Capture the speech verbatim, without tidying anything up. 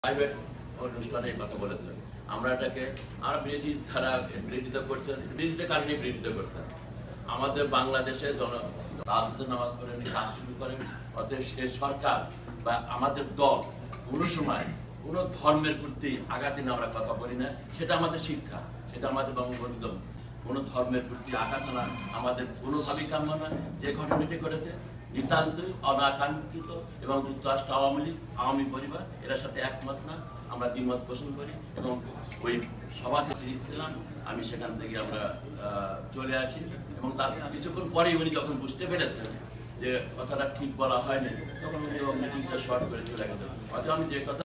Private অনুষ্ঠানে কথা বলেছেন, আমরা এটাকে আর বিরোধী ধারা বিরোধিতা করছেন, বিরোধিতা কারণে বিরোধিতা করছেন। আমাদের বাংলাদেশে জন তাহাজ্জুদের নামাজ পড়ে উনি কাজ শুরু করেন, অতএব সে সরকার বা আমাদের দল কোনো সময় কোনো ধর্মের প্রতি আঘাতে আমরা কথা বলি না। সেটা আমাদের শিক্ষা, সেটা আমাদের বঙ্গবন্ধু কোনো ধর্মের প্রতি আঘাত আনা আমাদের কোনোভাবেই কাম্য না। যে ঘটনাটি ঘটেছে নিতান্তই অনাকাঙ্ক্ষিত এবং যুক্তরাষ্ট্র আওয়ামী লীগ আওয়ামী পরিবার এর সাথে একমত না, আমরা দ্বিমত পোষণ করি এবং ওই সভাতে ছিলাম আমি, সেখান থেকে আমরা চলে আসি এবং তার কিছুক্ষণ পরেই উনি যখন বুঝতে পেরেছেন যে কথাটা ঠিক বলা হয়নি তখন উনি মিটিংটা শর্ট করে চলে গেছেন। অথবা আমি যে কথা